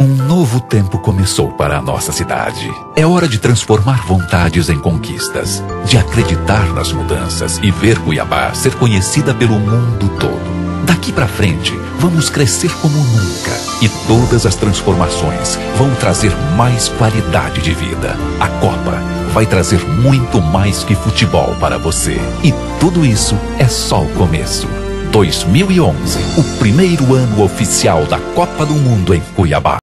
Um novo tempo começou para a nossa cidade. É hora de transformar vontades em conquistas, de acreditar nas mudanças e ver Cuiabá ser conhecida pelo mundo todo. Daqui pra frente, vamos crescer como nunca e todas as transformações vão trazer mais qualidade de vida. A Copa vai trazer muito mais que futebol para você. E tudo isso é só o começo. 2011, o primeiro ano oficial da Copa do Mundo em Cuiabá.